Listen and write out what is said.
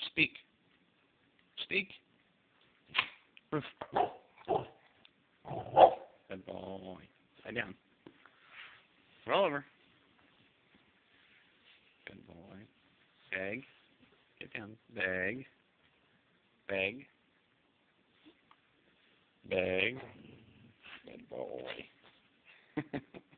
Speak. Speak. Roof. Good boy. Lie down. Roll over. Good boy. Beg. Get down. Beg. Beg. Beg. Good boy.